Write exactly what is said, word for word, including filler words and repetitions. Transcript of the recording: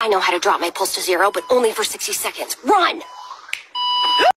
I know how to drop my pulse to zero, but only for sixty seconds. Run!